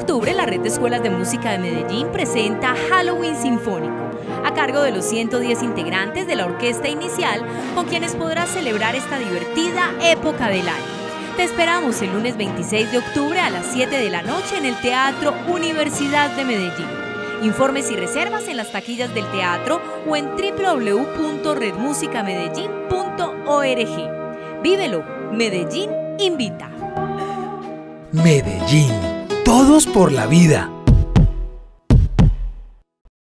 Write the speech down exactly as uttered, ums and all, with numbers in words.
octubre, la Red de Escuelas de Música de Medellín presenta Halloween Sinfónico, a cargo de los ciento diez integrantes de la orquesta inicial, con quienes podrás celebrar esta divertida época del año. Te esperamos el lunes veintiséis de octubre a las siete de la noche en el Teatro Universidad de Medellín. Informes y reservas en las taquillas del teatro o en w w w punto red música medellín punto org. Vívelo, Medellín invita. Medellín, todos por la vida.